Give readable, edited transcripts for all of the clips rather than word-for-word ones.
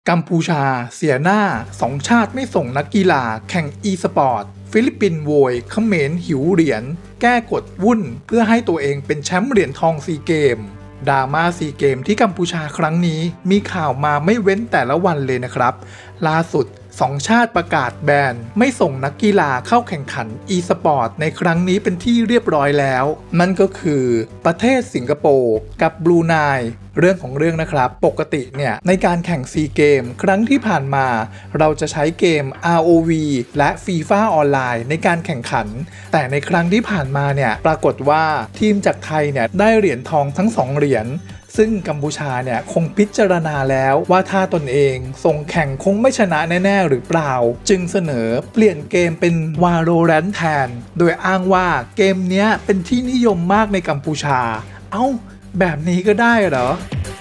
กัมพูชาเสียหน้า2 ชาติไม่ส่งนักกีฬาแข่งอีสปอร์ตฟิลิปปินส์โวยเขมรหิวเหรียญแก้กฎวุ่นเพื่อให้ตัวเองเป็นแชมป์เหรียญทองซีเกมดราม่าซีเกมที่กัมพูชาครั้งนี้มีข่าวมาไม่เว้นแต่ละวันเลยนะครับล่าสุด2 ชาติประกาศแบนไม่ส่งนักกีฬาเข้าแข่งขันอีสปอร์ตในครั้งนี้เป็นที่เรียบร้อยแล้วนั่นก็คือประเทศสิงคโปร์กับบรูไนเรื่องของเรื่องนะครับปกติเนี่ยในการแข่งซีเกมครั้งที่ผ่านมาเราจะใช้เกม ROV และ FIFA ออนไลน์ในการแข่งขันแต่ในครั้งที่ผ่านมาเนี่ยปรากฏว่าทีมจากไทยเนี่ยได้เหรียญทองทั้ง2 เหรียญซึ่งกัมพูชาเนี่ยคงพิจารณาแล้วว่าถ้าตนเองส่งแข่งคงไม่ชนะแน่ๆหรือเปล่าจึงเสนอเปลี่ยนเกมเป็น Valorant แทนโดยอ้างว่าเกมเนี้ยเป็นที่นิยมมากในกัมพูชาแบบนี้ก็ได้เหรอ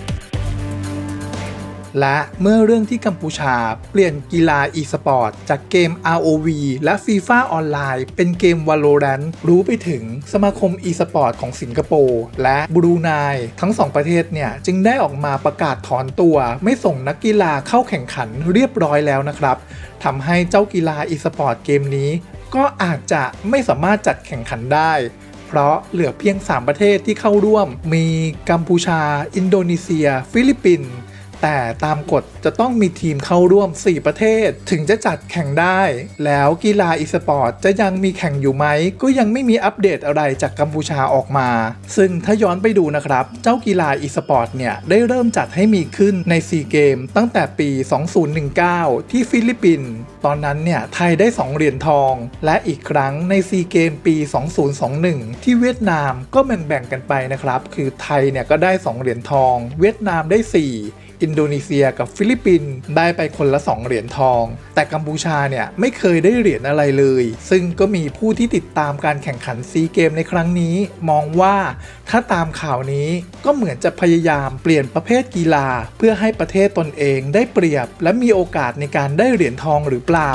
และเมื่อเรื่องที่กัมพูชาเปลี่ยนกีฬา e-sport จากเกม ROV และ FIFA ออนไลน์เป็นเกม Valorant รู้ไปถึงสมาคม e-sport ของสิงคโปร์และบรูไนทั้ง2 ประเทศเนี่ยจึงได้ออกมาประกาศถอนตัวไม่ส่งนักกีฬาเข้าแข่งขันเรียบร้อยแล้วนะครับทำให้เจ้ากีฬา e-sport เกมนี้ก็อาจจะไม่สามารถจัดแข่งขันได้เพราะเหลือเพียง3 ประเทศที่เข้าร่วมมีกัมพูชาอินโดนีเซียฟิลิปปินส์แต่ตามกฎจะต้องมีทีมเข้าร่วม4 ประเทศถึงจะจัดแข่งได้แล้วกีฬาอีสปอร์ตจะยังมีแข่งอยู่ไหมก็ยังไม่มีอัปเดตอะไรจากกัมพูชาออกมาซึ่งถ้าย้อนไปดูนะครับเจ้ากีฬาอีสปอร์ตเนี่ยได้เริ่มจัดให้มีขึ้นในซีเกมตั้งแต่ปี 2019 ที่ฟิลิปปินส์ตอนนั้นเนี่ยไทยได้2 เหรียญทองและอีกครั้งในซีเกมปี 2021 ที่เวียดนามก็แบ่งกันไปนะครับคือไทยเนี่ยก็ได้2 เหรียญทองเวียดนามได้4อินโดนีเซียกับฟิลิปปินส์ได้ไปคนละ2 เหรียญทองแต่กัมพูชาเนี่ยไม่เคยได้เหรียญอะไรเลยซึ่งก็มีผู้ที่ติดตามการแข่งขันซีเกมในครั้งนี้มองว่าถ้าตามข่าวนี้ก็เหมือนจะพยายามเปลี่ยนประเภทกีฬาเพื่อให้ประเทศตนเองได้เปรียบและมีโอกาสในการได้เหรียญทองหรือเปล่า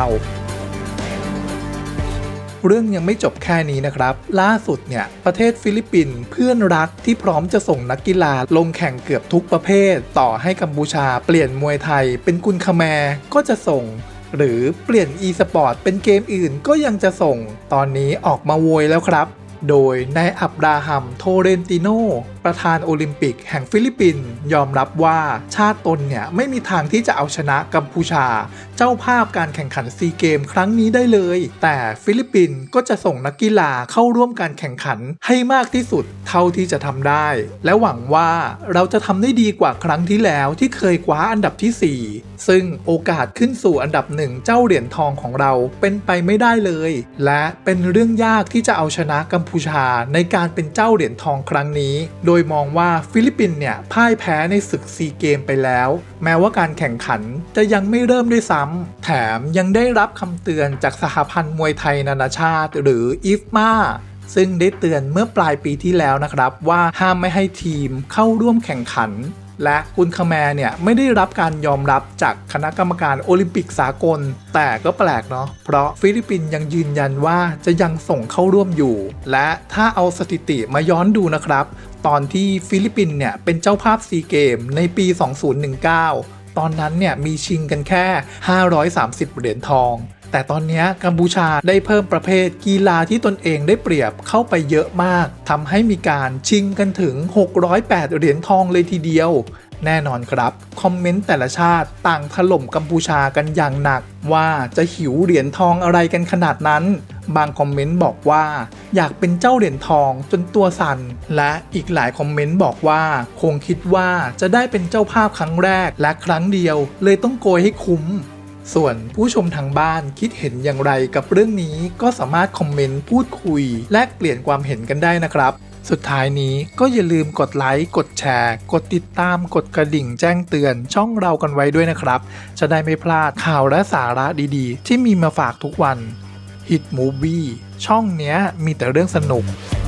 เรื่องยังไม่จบแค่นี้นะครับล่าสุดเนี่ยประเทศฟิลิปปินส์เพื่อนรักที่พร้อมจะส่งนักกีฬาลงแข่งเกือบทุกประเภทต่อให้กัมพูชาเปลี่ยนมวยไทยเป็นกุนคาแมร์ก็จะส่งหรือเปลี่ยน e-sport เป็นเกมอื่นก็ยังจะส่งตอนนี้ออกมาโวยแล้วครับโดยนายอับราฮัมโทเรนติโนประธานโอลิมปิกแห่งฟิลิปปินส์ยอมรับว่าชาติตนเนี่ยไม่มีทางที่จะเอาชนะกัมพูชาเจ้าภาพการแข่งขันซีเกมครั้งนี้ได้เลยแต่ฟิลิปปินส์ก็จะส่งนักกีฬาเข้าร่วมการแข่งขันให้มากที่สุดเท่าที่จะทำได้และหวังว่าเราจะทำได้ดีกว่าครั้งที่แล้วที่เคยคว้าอันดับที่4ซึ่งโอกาสขึ้นสู่อันดับ1เจ้าเหรียญทองของเราเป็นไปไม่ได้เลยและเป็นเรื่องยากที่จะเอาชนะกัมพูชาในการเป็นเจ้าเหรียญทองครั้งนี้โดยมองว่าฟิลิปปินส์เนี่ยพ่ายแพ้ในศึกซีเกมไปแล้วแม้ว่าการแข่งขันจะยังไม่เริ่มด้วยซ้ำแถมยังได้รับคำเตือนจากสหพันธ์มวยไทยนานาชาติหรืออิฟมาซึ่งได้เตือนเมื่อปลายปีที่แล้วนะครับว่าห้ามไม่ให้ทีมเข้าร่วมแข่งขันและกุนคาแมร์เนี่ยไม่ได้รับการยอมรับจากคณะกรรมการโอลิมปิกสากลแต่ก็แปลกเนาะเพราะฟิลิปปินส์ยังยืนยันว่าจะยังส่งเข้าร่วมอยู่และถ้าเอาสถิติมาย้อนดูนะครับตอนที่ฟิลิปปินส์เนี่ยเป็นเจ้าภาพซีเกมในปี 2019 ตอนนั้นเนี่ยมีชิงกันแค่530 เหรียญทองแต่ตอนนี้กัมพูชาได้เพิ่มประเภทกีฬาที่ตนเองได้เปรียบเข้าไปเยอะมากทำให้มีการชิงกันถึง608 เหรียญทองเลยทีเดียวแน่นอนครับคอมเมนต์แต่ละชาติต่างถล่มกัมพูชากันอย่างหนักว่าจะหิวเหรียญทองอะไรกันขนาดนั้นบางคอมเมนต์บอกว่าอยากเป็นเจ้าเหรียญทองจนตัวสั่นและอีกหลายคอมเมนต์บอกว่าคงคิดว่าจะได้เป็นเจ้าภาพครั้งแรกและครั้งเดียวเลยต้องโกยให้คุ้มส่วนผู้ชมทางบ้านคิดเห็นอย่างไรกับเรื่องนี้ก็สามารถคอมเมนต์พูดคุยแลกเปลี่ยนความเห็นกันได้นะครับสุดท้ายนี้ก็อย่าลืมกดไลค์กดแชร์กดติดตามกดกระดิ่งแจ้งเตือนช่องเรากันไว้ด้วยนะครับจะได้ไม่พลาดข่าวและสาระดีๆที่มีมาฝากทุกวัน Hit Movie ช่องเนี้ยมีแต่เรื่องสนุก